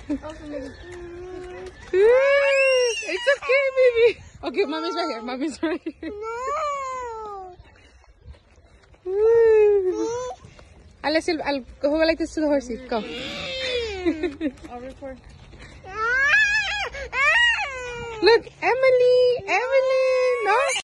It's okay, baby. Okay, mommy's right here. Mommy's right here. I'll go like this to the horsey. Go. I'll record. Look, Emily. No.